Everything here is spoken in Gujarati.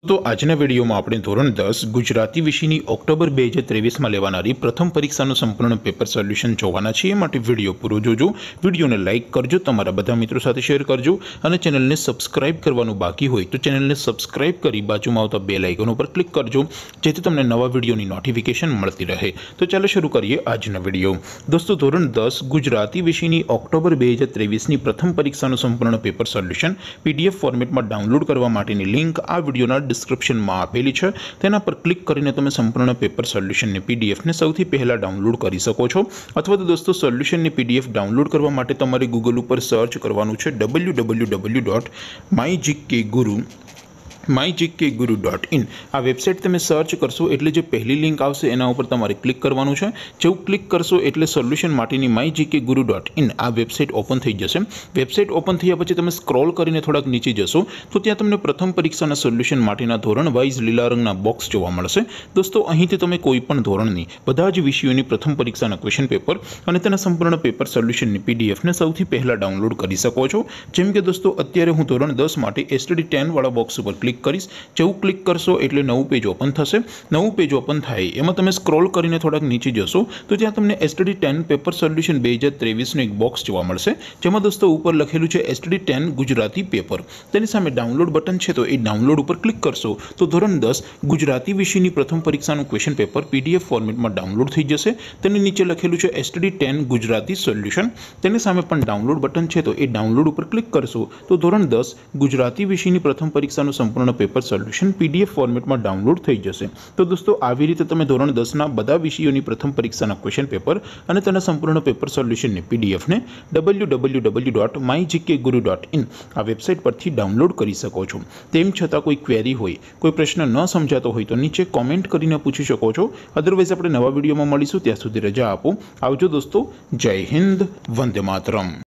तो आजना विडियो में आपणे धोरण 10 गुजराती विषयनी ऑक्टोबर 2023 में लेवानारी प्रथम परीक्षाનું संपूर्ण पेपर सोल्यूशन જોવાના છે। એ માટે વિડિયો પૂરો જોજો, વિડિયોને લાઈક કરજો, તમારા બધા મિત્રો સાથે શેર કરજો અને ચેનલને સબસ્ક્રાઇબ કરવાનું બાકી હોય તો ચેનલને સબસ્ક્રાઇબ કરી બાજુમાં આવતા બેલ આઇકન ઉપર ક્લિક કરજો જેથી તમને નવા વિડિયોની નોટિફિકેશન મળતી રહે। તો ચાલો શરૂ કરીએ આજનો વિડિયો। દોસ્તો ધોરણ 10 ગુજરાતી વિષયની ઓક્ટોબર 2023 ની પ્રથમ પરીક્ષાનું સંપૂર્ણ પેપર સોલ્યુશન પીડીએફ ફોર્મેટમાં ડાઉનલોડ કરવા માટેની લિંક આ વિડિયોના डिस्क्रिप्शन में आपेली है। तेना पर क्लिक करीने तमे संपूर्ण पेपर सोल्यूशन ने पीडीएफ ने सौथी पहला डाउनलॉड करी सको छो। अथवा तो दोस्तों सोल्यूशन ने पीडीएफ डाउनलॉड करवा माटे तमारे गूगल पर सर्च करवानुं छे www.mygkguru.in। आ वेबसाइट तमे सर्च करशो एटले जे पहली लिंक आवशे एना उपर तमारे क्लिक करवानुं छे। जेवुं क्लिक करशो एटले सोल्यूशन माटेनी mygkguru.in आ वेबसाइट ओपन थई जशे। वेबसाइट ओपन थया पछी तमे स्क्रॉल करीने थोड़ाक नीचे जशो तो त्यां तमने प्रथम परीक्षाना सोल्यूशन माटेना धोरण वाइज लीला रंगना बॉक्स जोवा मळशे। दोस्तों અહીંથી તમે કોઈપણ ધોરણની બધા જ વિષયોની પ્રથમ પરીક્ષાના ક્વેશ્ચન પેપર અને તેના સંપૂર્ણ પેપર સોલ્યુશનની પીડીએફ ને સૌથી પહેલા ડાઉનલોડ કરી શકો છો। જેમ કે દોસ્તો અત્યારે હું ધોરણ 10 માટે એસટીડી 10 વાળા બોક્સ ઉપર ક્લિક કરીશ। જેવું ક્લિક કરશો એટલે નવું પેજ ઓપન થશે। નવું પેજ ઓપન થાય એમાં તમે સ્ક્રોલ કરીને થોડાક નીચે જશો તો ત્યાં તમને એસટીડી 10 પેપર સોલ્યુશન 2023 નું એક બોક્સ જોવા મળશે જેમાં દોસ્તો ઉપર લખેલું છે એસટીડી 10 ગુજરાતી પેપર। તેની સામે ડાઉનલોડ બટન છે તો એ ડાઉનલોડ ઉપર ક્લિક કરશો तो ધોરણ 10 ગુજરાતી વિષયની પ્રથમ પરીક્ષાનું ક્વેશ્ચન પેપર પીડીએફ ફોર્મેટમાં ડાઉનલોડ થઈ જશે। તેની નીચે લખેલું છે એસટીડી 10 ગુજરાતી સોલ્યુશન। તેની સામે પણ ડાઉનલોડ બટન છે તો એ ડાઉનલોડ ઉપર ક્લિક કરશો તો ધોરણ 10 ગુજરાતી વિષયની પ્રથમ પરીક્ષાનું સંપૂર્ણ पेपर सोल्यूशन पीडीएफ फॉर्मेट में डाउनलॉड थई जशे। तो दोस्तों આવી રીતે તમે ધોરણ 10 ના બધા વિષયોની પ્રથમ પરીક્ષાના ક્વેશ્ચન પેપર અને તેના સંપૂર્ણ પેપર સોલ્યુશનની પીડીએફ ને www.mygkguru.in આ વેબસાઇટ પરથી ડાઉનલોડ કરી શકો છો। તેમ છતાં કોઈ ક્વેરી હોય, કોઈ પ્રશ્ન ન સમજાતો હોય તો નીચે કોમેન્ટ કરીને પૂછી શકો છો। અધરવાઇઝ આપણે નવા વિડિયોમાં મળીશું, ત્યાં સુધી રજા આપો। આવજો દોસ્તો, જય હિન્દ, વંદે માતરમ।